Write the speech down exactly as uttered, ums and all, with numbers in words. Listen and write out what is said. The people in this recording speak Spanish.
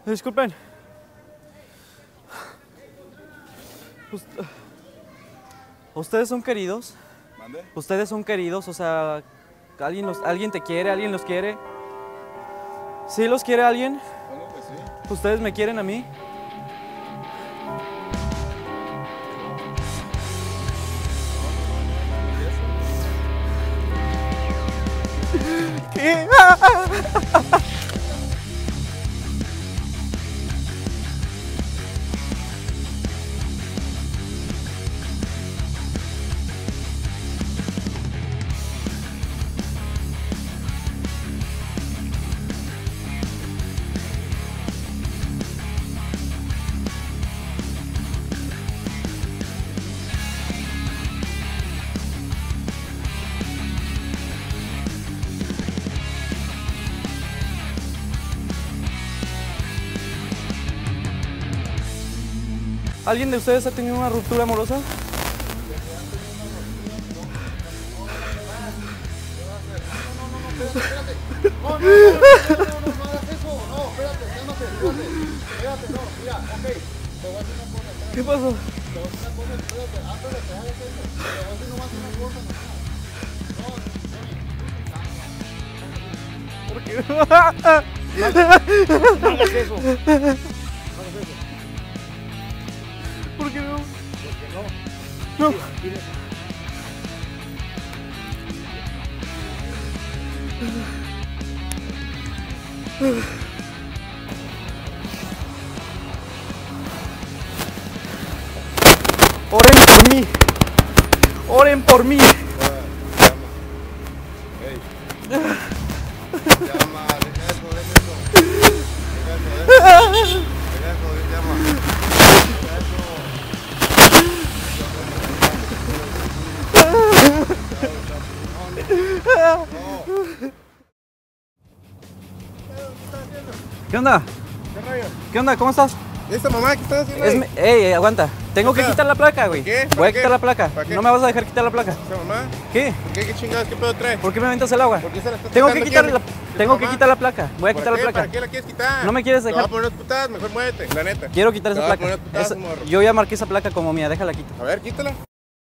Disculpen. Ust- ¿Ustedes son queridos? ¿Mande? ¿Ustedes son queridos? O sea, ¿alguien, los, ¿alguien te quiere? ¿Alguien los quiere? ¿Sí los quiere alguien? Bueno, pues sí. ¿Ustedes me quieren a mí? ¿Qué? ¿Alguien de ustedes ha tenido una ruptura amorosa? No, no, no, no, no, no, no hagas eso. No, espérate, cálmate, espérate. Espérate, no, mira, ok. Te voy a decir una cosa, espérate. ¿Qué pasó? Te voy a decir una cosa, espérate. Ah, espérate, hagas eso. Te voy a decir nomás una cosa, no. No, ¿Por qué? no hagas eso. No hagas eso. ¿Por qué no? Porque no. No. Mira, Oren por mí. Oren por mí. Llama. Ey. Llama, deja eso, deja eso. Deja eso, deja eso. Deja eso, llama. Deja eso. No. ¿Qué onda? ¿qué rayos? ¿Qué onda? ¿Cómo estás? ¿Y esta mamá qué estás haciendo Es ahí? mi- Ey, aguanta. Tengo que ¿Qué? quitar la placa, güey. ¿Qué? Voy ¿Para a qué? quitar la placa. ¿Para qué? No me vas a dejar quitar la placa. ¿Esta mamá? ¿Qué? ¿Qué, qué chingados? ¿Qué pedo trae? ¿Por qué me aventas el agua? ¿Por qué se la estás Tengo que sacando quitar quién? la, ¿Tu tengo que mamá? quitar la placa. Voy a ¿Para quitar la qué? placa. ¿Para qué la quieres quitar? No me quieres Te dejar. voy a poner unas putadas, mejor muévete, la neta. Quiero quitar Te esa voy a placa. poner putazos, Esa- morro. yo ya marqué esa placa como mía, déjala quito. A ver, quítala.